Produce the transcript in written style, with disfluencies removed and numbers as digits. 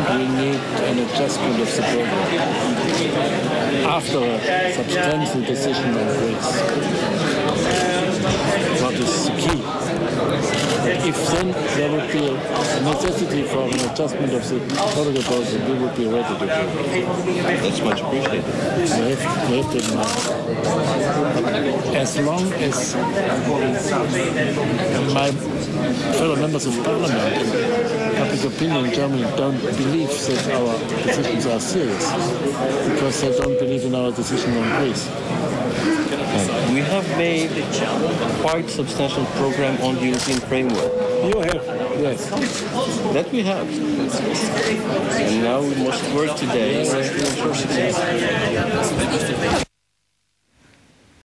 we need an adjustment of the program after a substantial decision on Greece. What is the key? If then there would be a necessity for an adjustment of the protocol, we would be ready to do it. That's much appreciated. We have to mind. As long as my fellow members of parliament and public opinion in Germany don't believe that our decisions are serious, because they don't believe in our decision on Greece. We have made quite substantial program on the European framework. You have, yes. That we have. And now we must work today to ensure success.